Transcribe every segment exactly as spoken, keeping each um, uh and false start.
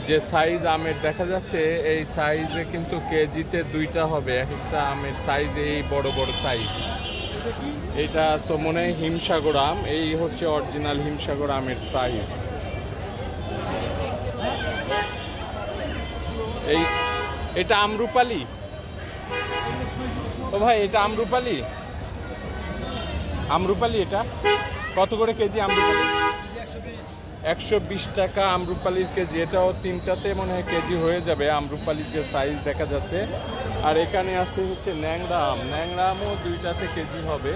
যে সাইজ আমের দেখা যাচ্ছে এই সাইজে কিন্তু কেজিতে দুইটা হবে, এক একটা আমের সাইজ এই বড় বড় সাইজ। এটা তো মনে হয় হিমসাগর আম, এই হচ্ছে অরিজিনাল হিমসাগর আমের সাইজ। এই এটা আমরুপালি? ও ভাই এটা আমরুপালি? আমরুপালি এটা কত করে কেজি আমরুপালি? একশো বিশ টাকা আমরুপালির কেজি। এটাও তিনটাতে মনে হয় কেজি হয়ে যাবে আমরুপালির যে সাইজ দেখা যাচ্ছে। আর এখানে আছে হচ্ছে ন্যাংরা আম, ন্যাংরা আমও দুইটাতে কেজি হবে।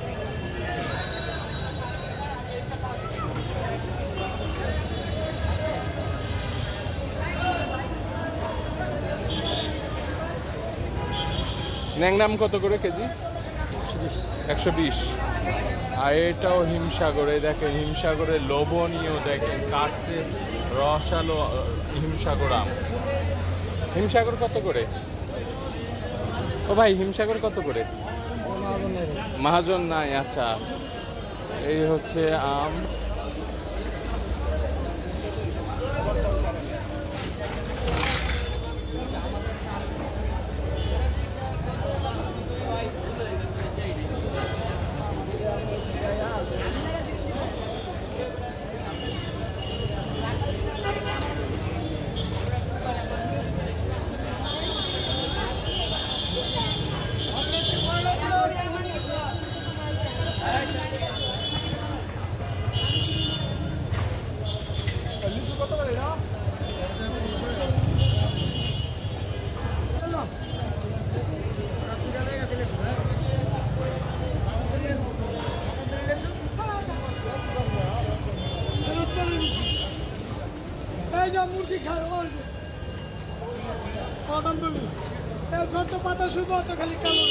ন্যাংরা আম কত করে কেজি? একশো বিশ। আর এটাও হিমসাগরে, দেখেন হিমসাগরের লোভনীয়, দেখেন কাটছে রসালো হিমসাগর আম। হিমসাগর কত করে? ও ভাই হিমসাগর কত করে? মহাজন নাই, আচ্ছা। এই হচ্ছে আম। মুরগি খায় পাতা শুধু খালি কালো।